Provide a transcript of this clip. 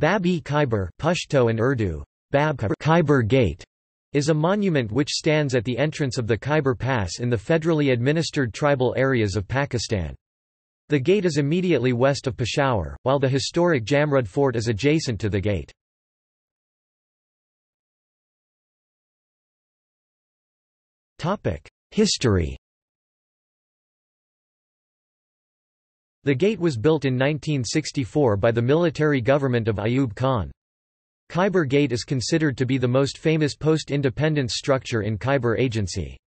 Bab-e-Khyber Pashto and Urdu, Bab-e-Khyber Gate, is a monument which stands at the entrance of the Khyber Pass in the federally administered tribal areas of Pakistan. The gate is immediately west of Peshawar, while the historic Jamrud Fort is adjacent to the gate. History. The gate was built in 1964 by the military government of Ayub Khan. Khyber Gate is considered to be the most famous post-independence structure in Khyber Agency.